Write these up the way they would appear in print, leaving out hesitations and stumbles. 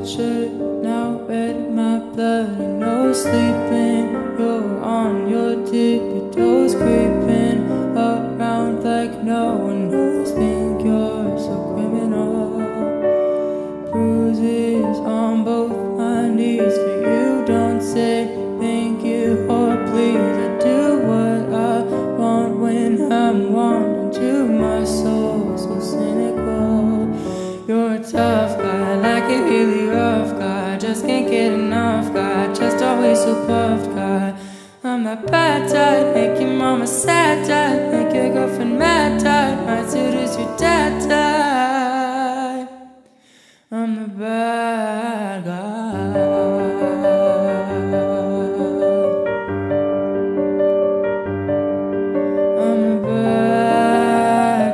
shirt, now red in my blood. And no sleeping, you're on your tippy toes, creeping around like no one knows. Think you're so criminal. Bruises on both my knees for you. Don't say thank you or please. I do what I want when I'm wanting to. My soul so cynical. You're a tough guy, like a really rough guy. Just can't get enough guy, just always so puffed guy. I'm that bad type, make your mama sad type, make your girlfriend mad type, might seduce your dad type. I'm the bad guy. I'm the bad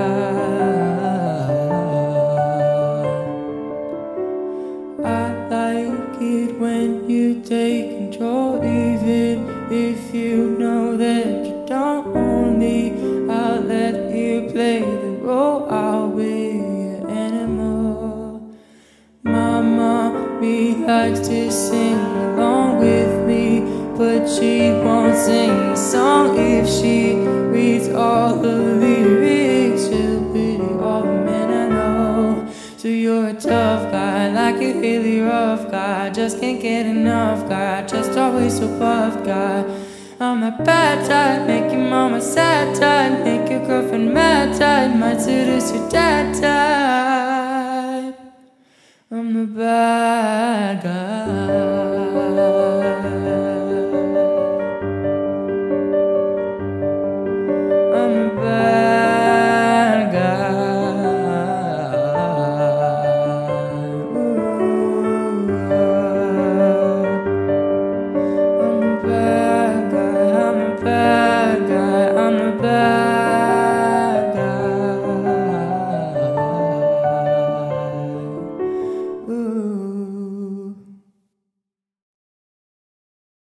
guy. I like it when you take control, even if you know that you don't own me. I'll let you play the role, I'll be your animal. My mommy likes to sing along with me, but she won't sing a song if she reads all the lyrics. She'll pity all the men I know. So you're a tough guy, like a really rough guy. Just can't get enough guy, just always so puffed guy. I'm that bad type, make your mama sad type, make your girlfriend mad type, might seduce your dad type. I'm the bad guy.